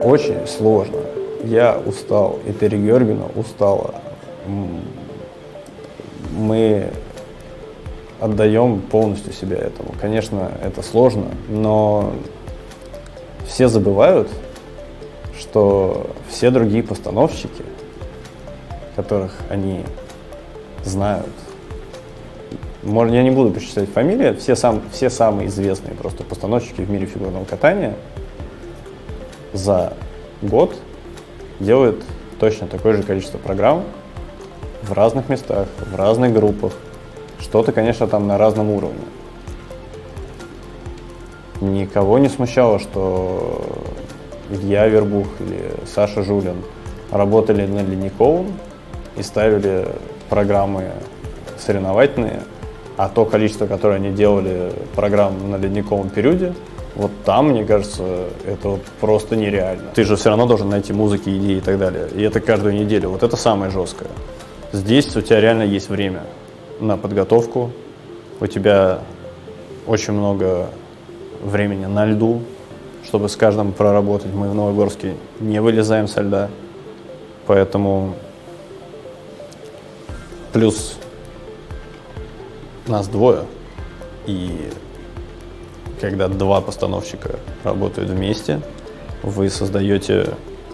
очень сложно. Я устал, и Терри Георгиевна устала. Мы отдаем полностью себя этому. Конечно, это сложно, но все забывают, что все другие постановщики, которых они знают, я не буду перечислять фамилии, все самые известные просто постановщики в мире фигурного катания за год делают точно такое же количество программ в разных местах, в разных группах. Что-то, конечно, там на разном уровне. Никого не смущало, что Илья Вербух или Саша Жулин работали на Ледниковом и ставили программы соревновательные, а то количество, которое они делали программ на ледниковом периоде, вот там, мне кажется, это вот просто нереально. Ты же все равно должен найти музыки, идеи и так далее. И это каждую неделю. Вот это самое жесткое. Здесь у тебя реально есть время на подготовку. У тебя очень много времени на льду, чтобы с каждым проработать. Мы в Новогорске не вылезаем со льда. Поэтому плюс нас двое. И когда два постановщика работают вместе, вы создаете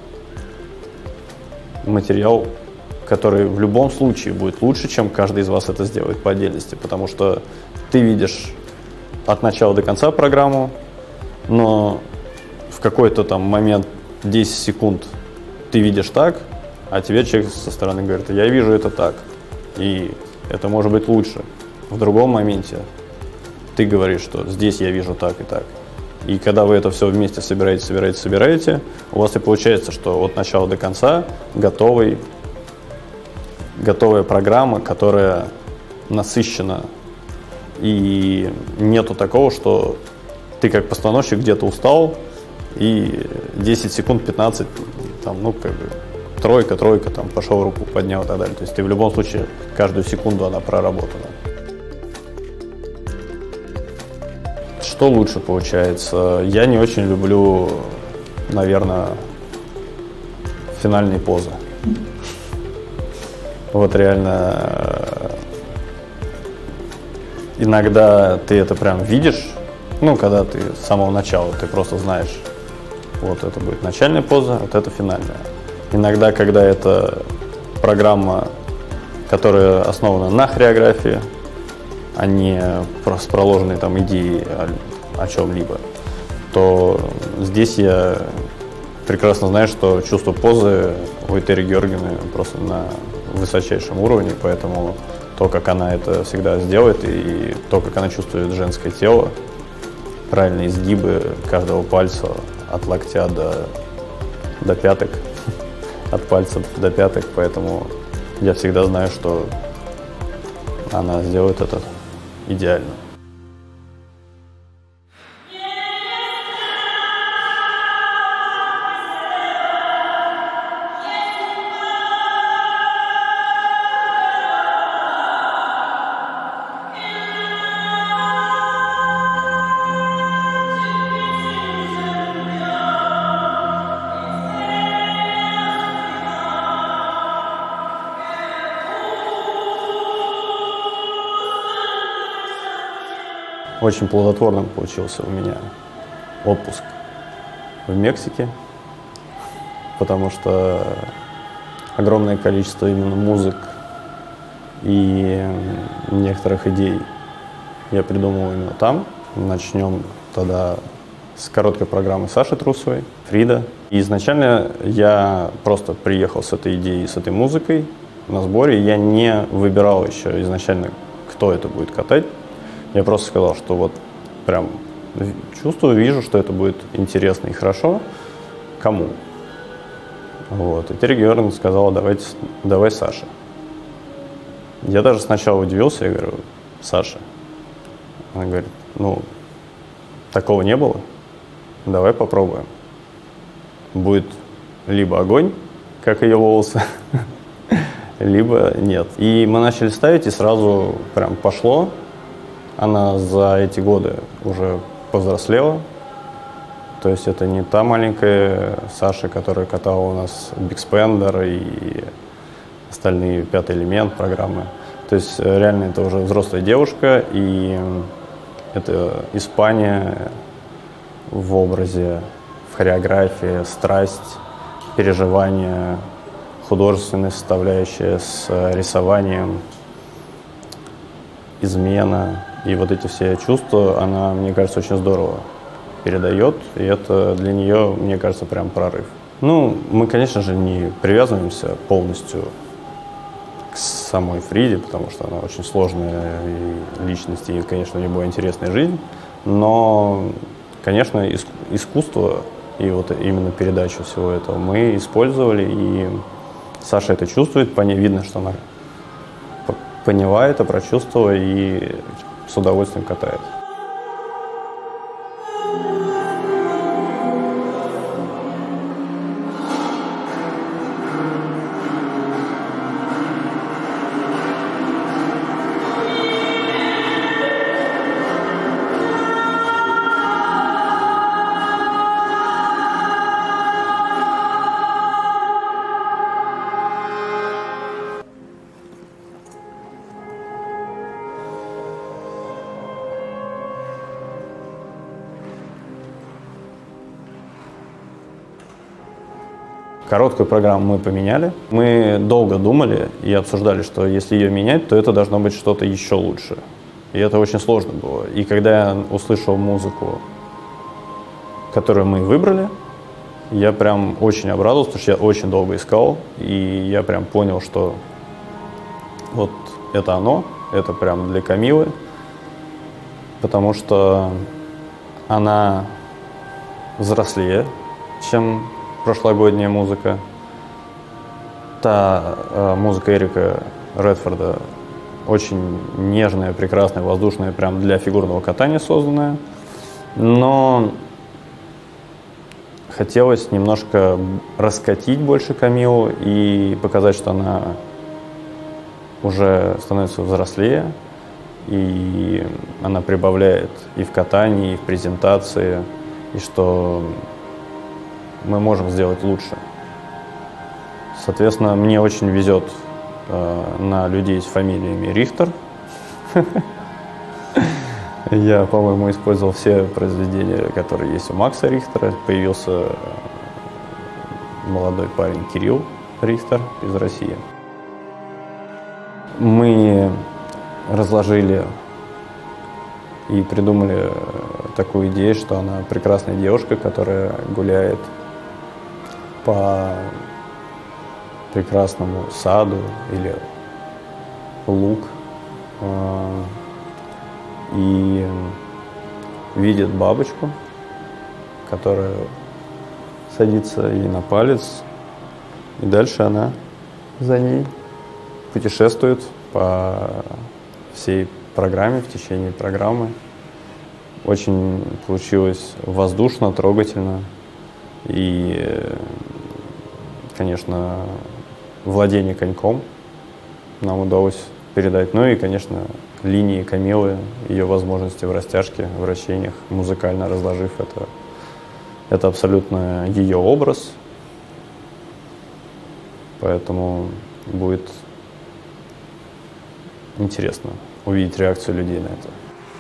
материал, который в любом случае будет лучше, чем каждый из вас это сделает по отдельности, потому что ты видишь от начала до конца программу, но в какой-то там момент 10 секунд ты видишь так, а тебе человек со стороны говорит: я вижу это так, и это может быть лучше. В другом моменте ты говоришь, что здесь я вижу так и так. И когда вы это все вместе собираете, у вас и получается, что от начала до конца готовая программа, которая насыщена. И нету такого, что ты как постановщик где-то устал, и 10 секунд, 15, там, ну, как бы, тройка, там, пошел, руку поднял и так далее. То есть ты в любом случае, каждую секунду она проработана. Что лучше получается? Я не очень люблю, наверное, финальные позы. Вот реально иногда ты это прям видишь, ну, когда ты с самого начала, ты просто знаешь, вот это будет начальная поза, вот это финальная. Иногда, когда это программа, которая основана на хореографии, а не с проложенной там идеей о чем-либо, то здесь я прекрасно знаю, что чувство позы у Терри Георгиевны просто на высочайшем уровне, поэтому то, как она это всегда сделает, и то, как она чувствует женское тело, правильные изгибы каждого пальца от локтя до пяток, от пальцев до пяток, поэтому я всегда знаю, что она сделает это идеально. Очень плодотворным получился у меня отпуск в Мексике, потому что огромное количество именно музык и некоторых идей я придумал именно там. Начнем тогда с короткой программы Саши Трусовой «Фрида». И изначально я просто приехал с этой идеей, с этой музыкой на сборе. Я не выбирал еще изначально, кто это будет катать. Я просто сказал, что вот прям чувствую, вижу, что это будет интересно и хорошо. Кому? Вот. И Терри Георгиевна сказала: давай Саше. Я даже сначала удивился, я говорю: Саша. Она говорит: ну, такого не было, давай попробуем. Будет либо огонь, как ее волосы, либо нет. И мы начали ставить, и сразу прям пошло. Она за эти годы уже повзрослела, То есть это не та маленькая Саша, которая катала у нас Big Spender и остальные «Пятый элемент» программы. То есть реально это уже взрослая девушка, и это Испания в образе, в хореографии, страсть, переживания, художественная составляющая с рисованием, измена. И вот эти все чувства она, мне кажется, очень здорово передает, и это для нее, мне кажется, прям прорыв. Ну, мы, конечно же, не привязываемся полностью к самой Фриде, потому что она очень сложная и личность, и, конечно, у нее была интересная жизнь, но, конечно, искусство и вот именно передачу всего этого мы использовали, и Саша это чувствует, по ней видно, что она поняла это, прочувствовала и с удовольствием катает. Короткую программу мы поменяли. Мы долго думали и обсуждали, что если ее менять, то это должно быть что-то еще лучше. И это очень сложно было. И когда я услышал музыку, которую мы выбрали, я прям очень обрадовался, потому что я очень долго искал. И я прям понял, что вот это оно, это прям для Камилы. Потому что она взрослее, чем прошлогодняя музыка. Та музыка Эрика Редфорда очень нежная, прекрасная, воздушная, прям для фигурного катания созданная. Но хотелось немножко раскатить больше Камилу и показать, что она уже становится взрослее, и она прибавляет и в катании, и в презентации, и что мы можем сделать лучше. Соответственно, мне очень везет на людей с фамилиями Рихтер. Я, по-моему, использовал все произведения, которые есть у Макса Рихтера. Появился молодой парень Кирилл Рихтер из России. Мы разложили и придумали такую идею, что она прекрасная девушка, которая гуляет по прекрасному саду или луг и видит бабочку, которая садится ей на палец, и дальше она за ней путешествует по всей программе, в течение программы. Очень получилось воздушно, трогательно. И, конечно, владение коньком нам удалось передать. Ну и, конечно, линии Камилы, ее возможности в растяжке, в вращениях, музыкально разложив это. Это абсолютно ее образ. Поэтому будет интересно увидеть реакцию людей на это.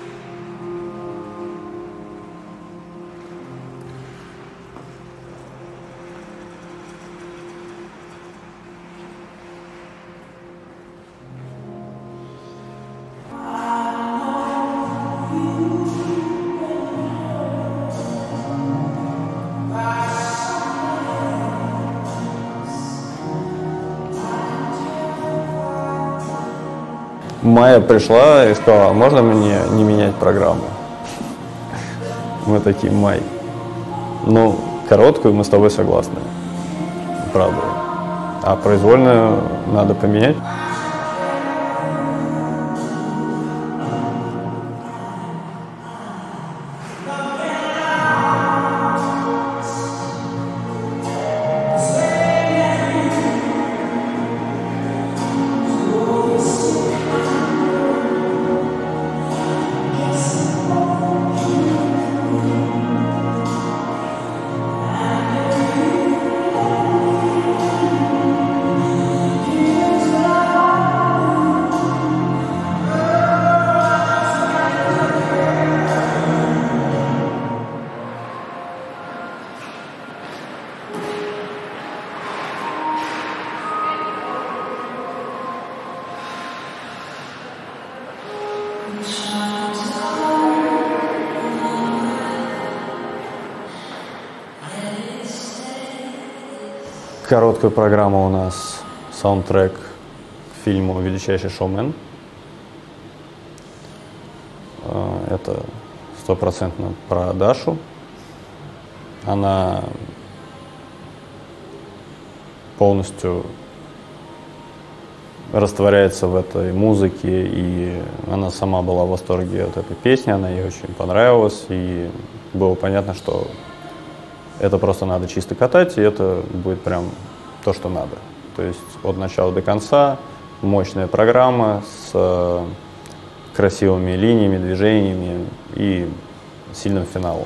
Майя пришла и сказала: можно мне не менять программу? Мы такие: Май, ну, короткую мы с тобой согласны, правда. А произвольную надо поменять. Короткая программа у нас саундтрек к фильму «Величайший шоумен». Это 100% про Дашу. Она полностью растворяется в этой музыке, и она сама была в восторге от этой песни, она ей очень понравилась, и было понятно, что это просто надо чисто катать, и это будет прям то, что надо. То есть от начала до конца мощная программа с красивыми линиями, движениями и сильным финалом.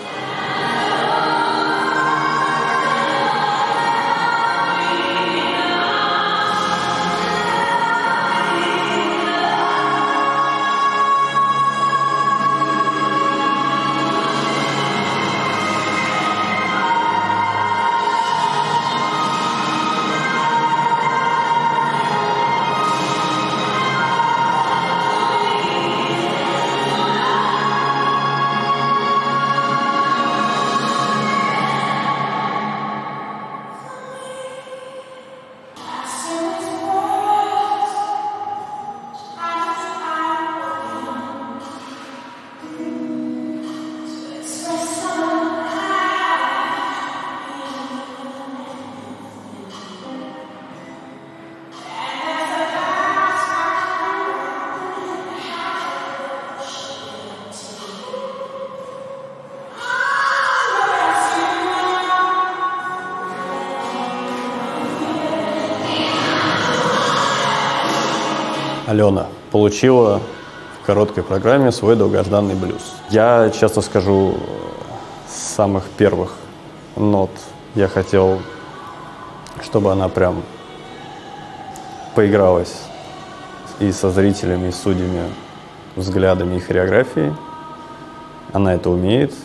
Алена получила в короткой программе свой долгожданный блюз. Я часто скажу, с самых первых нот я хотел, чтобы она прям поигралась и со зрителями, и с судьями, взглядами и хореографией. Она это умеет.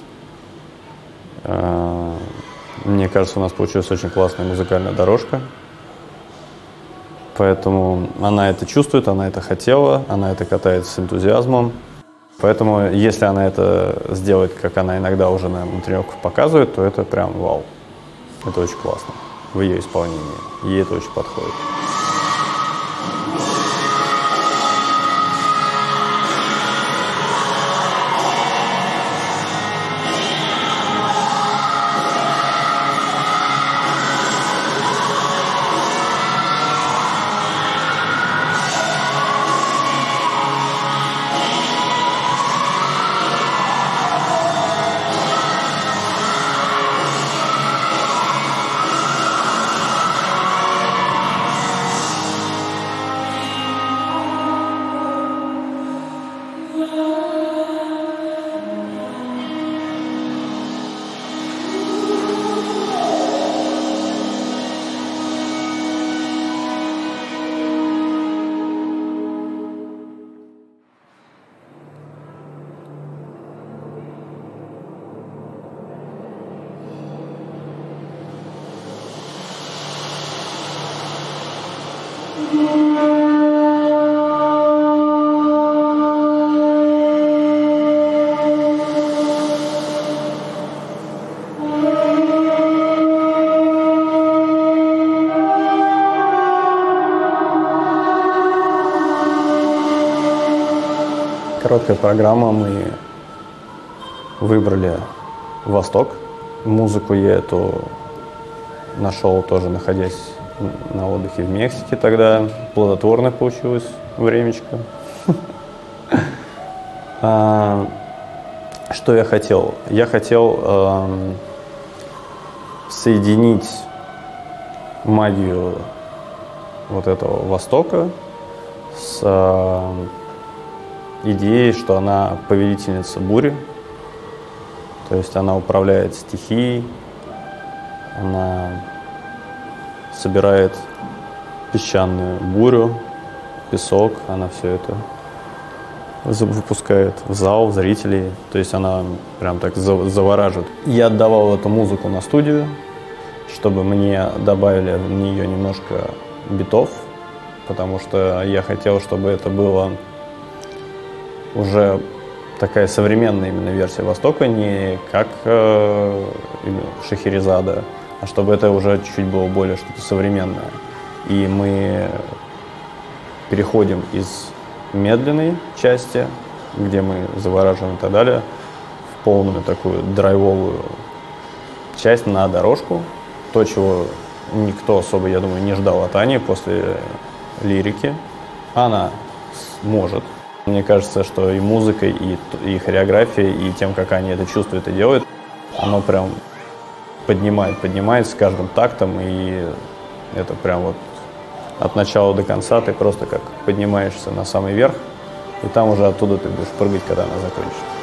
Мне кажется, у нас получилась очень классная музыкальная дорожка. Поэтому она это чувствует, она это хотела, она это катает с энтузиазмом. Поэтому если она это сделает, как она иногда уже на тренировках показывает, то это прям вау. Это очень классно в ее исполнении. Ей это очень подходит. Короткая программа, мы выбрали Восток. Музыку я эту нашел тоже, находясь на отдыхе в Мексике тогда. Плодотворно получилось времечко. Что я хотел? Я хотел соединить магию вот этого Востока с идеей, что она повелительница бури, то есть она управляет стихией, она собирает песчаную бурю, песок, она все это выпускает в зал, в зрителей, то есть она прям так завораживает. Я отдавал эту музыку на студию, чтобы мне добавили в нее немножко битов, потому что я хотел, чтобы это было уже такая современная именно версия Востока, не как Шахерезада, а чтобы это уже чуть-чуть было более что-то современное. И мы переходим из медленной части, где мы завораживаем и так далее, в полную такую драйвовую часть на дорожку. То, чего никто особо, я думаю, не ждал от Ани после лирики. Она может. Мне кажется, что и музыкой, и хореографией, и тем, как они это чувствуют и делают, оно прям поднимает с каждым тактом, и это прям вот от начала до конца ты просто как поднимаешься на самый верх, и там уже оттуда ты будешь прыгать, когда она закончится.